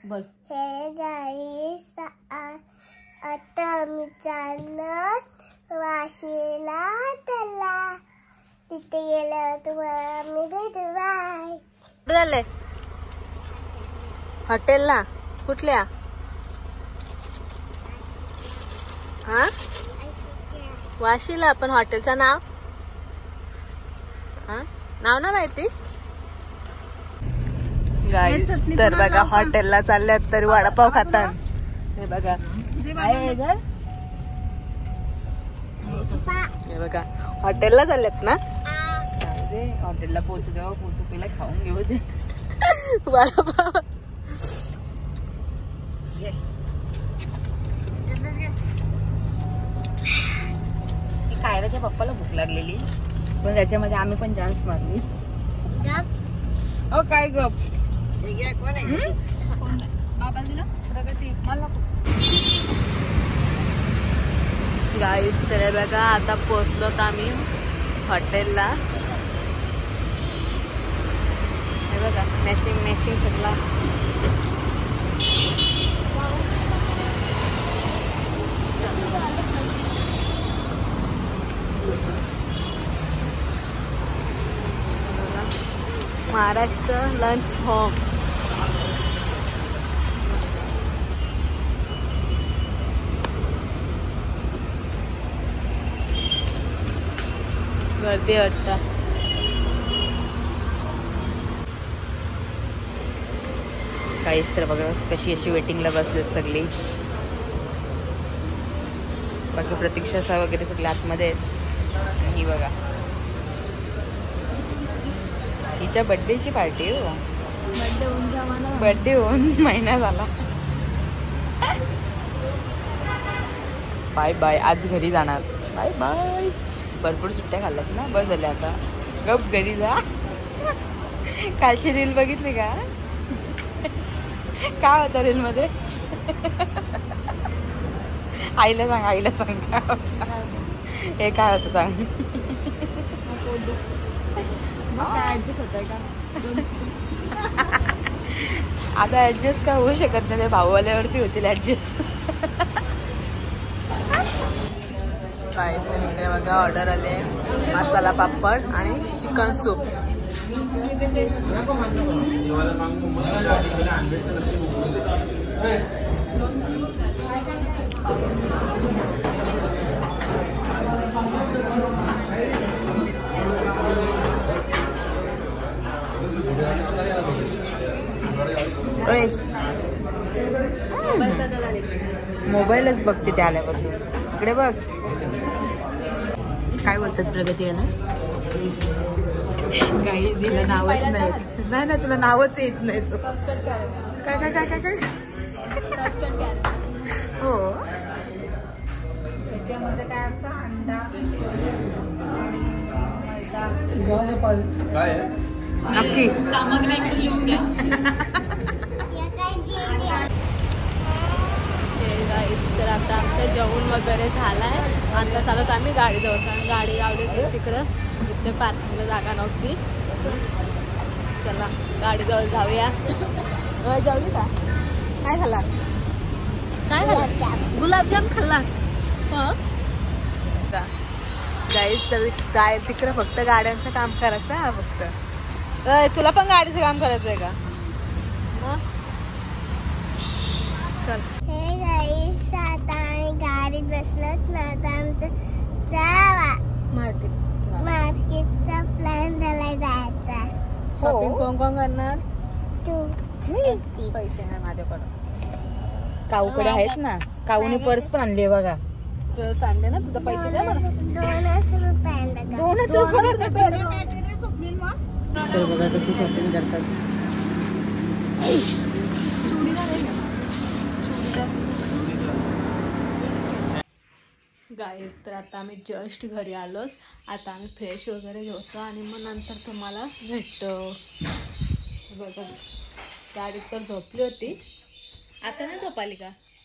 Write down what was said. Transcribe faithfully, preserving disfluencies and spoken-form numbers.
बोल. Hey guys आता आम्ही चालत वाशीला हॉटेलला. तिथे गेल्यावर तुम्हाला आम्ही भेटू. बाय. कुठे झाले हॉटेलला? कुठल्या? हा वाशीला. पण हॉटेलचं नाव हा नाव ना माहिती. गाईस तर बघा हॉटेलला चालल्यात तरी वडापाव खातात. हे बघा हे बघा हॉटेलला चालल्यात ना. हॉटेलला पोहोचू देऊ पोहोचू पहिला खाऊन घेऊ दे वडापाव. कायराच्या पप्पाला भूक लागलेली पण त्याच्यामध्ये आम्ही पण चान्स मारली. काय गप गाईस तर बघा आता पोहोचलोत आम्ही हॉटेलला. हे बघा मॅचिंग मॅचिंग सगळा. Maharashtra lunch home. गर्दी वाटतं. काहीच तर बघा कशी अशी वेटिंगला बसलेत सगळी. बाकी प्रतीक्षा वगैरे सगळे आतमध्ये आहेत. ही बघा हिच्या बर्थडेची पार्टी हो. बर्थडे होऊन जा. बर्थडे होऊन महिना झाला. Bye bye. आज घरी जाणार. Bye bye. भरपूर सुट्ट्या खाल्ल्यात ना. बस झाल्या आता. गप घरी जा. कालची रील बघितली का? काय होतं रील मध्ये? आईला सांग आईला सांग काय होतं? हे काय होतं सांग. आता ऍडजस्ट काय होऊ शकत नाही. भाऊवाल्यावरती होतील ऍडजस्ट. काहीच नाही. इकडे बघा ऑर्डर आले मसाला पापड आणि चिकन सूप. मोबाईलच बघते ते आल्यापासून. इकडे बघ काय बोलतात प्रगती आहे ना. काही दिलं नावच नाही. नाही ना तुला नावच येत नाही. तो काय काय काय काय काय हो त्याच्यामध्ये काय असतं अंडा काय नक्की सामग्री लिहून घ्या. तर आता आमचं जेवण वगैरे झालाय. आता चालत आम्ही गाडी जवळ. गाडी लावली होती तिकडं. तिथे पार्किंगला जागा नव्हती. चला गाडी जवळ जाऊया. जेवली का? काय खाल्ला? काय खाल्ला? गुलाबजाम खाल्ला. गाईस तर जाय तिकडे फक्त गाड्यांचं काम करायचं. हा फक्त तुला पण गाडीचं काम करायचं आहे का? चल. हे गाईस आता आम्ही गाडीत बसलोत ना. आता आमचं जावा मार्केट मार्केटचा प्लॅन झालाय जायचा. शॉपिंग कोण कोण करणार? तू पैसे नाही माझ्याकडं. काऊकडे आहेत ना. काऊने पर्स पण आणली बघा. तुला सांगते ना तुझा पैसे द्या मला. दोनच रुपये. दोनच रुपये. तर बघा कशी शॉपिंग करतात. गाईस तर आता आम्ही जस्ट घरी आलो. आता आम्ही फ्रेश वगैरे होतो आणि मग नंतर तुम्हाला भेटतो. बघा गाडीत तर झोपली होती. आता नाही झोपाली का?